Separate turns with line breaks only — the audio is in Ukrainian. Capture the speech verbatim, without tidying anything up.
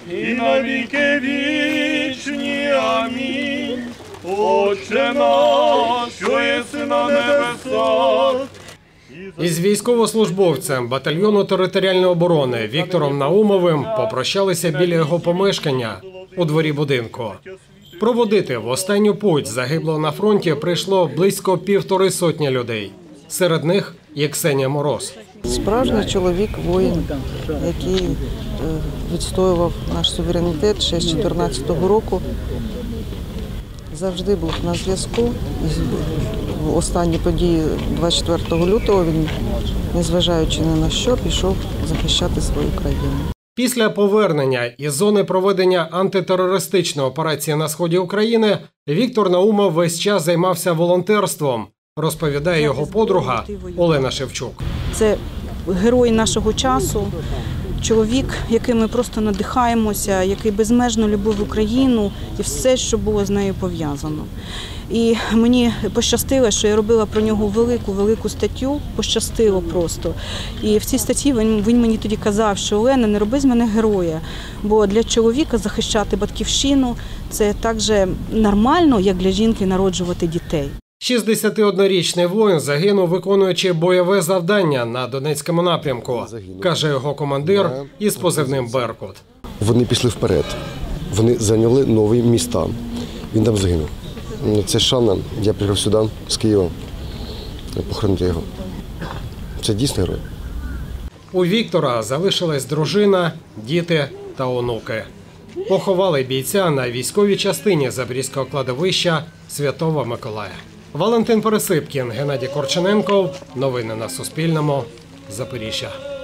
і на віки вічні. Амінь. Отче наш, що єси на небесах.
Із військовослужбовцем батальйону територіальної оборони Віктором Наумовим попрощалися біля його помешкання у дворі будинку. Проводити в останню путь загиблого на фронті прийшло близько півтори сотні людей. Серед них є Ксенія Мороз.
Справжній чоловік, воїн, який відстоював наш суверенітет ще з чотирнадцятого року. Завжди був на зв'язку. Останні події двадцять четвертого лютого він, незважаючи ні на що, пішов захищати свою країну.
Після повернення із зони проведення антитерористичної операції на сході України Віктор Наумов весь час займався волонтерством, розповідає його подруга Олена Шевчук.
Це герой нашого часу, чоловік, яким ми просто надихаємося, який безмежно любив Україну і все, що було з нею пов'язано. І мені пощастило, що я робила про нього велику-велику статтю, пощастило просто. І в цій статті він, він мені тоді казав, що Олена, не роби з мене героя, бо для чоловіка захищати батьківщину – це так же нормально, як для жінки народжувати дітей.
шістдесятиоднорічний воїн загинув, виконуючи бойове завдання на Донецькому напрямку, каже його командир із позивним «Беркут».
Вони пішли вперед, вони зайняли нові міста. Він там загинув. Це шана. Я приїхав сюди, з Києва, похоронити його. Це дійсно герой.
У Віктора залишилась дружина, діти та онуки. Поховали бійця на військовій частині Запорізького кладовища Святого Миколая. Валентин Пересипкін, Геннадій Корчененков. Новини на Суспільному. Запоріжжя.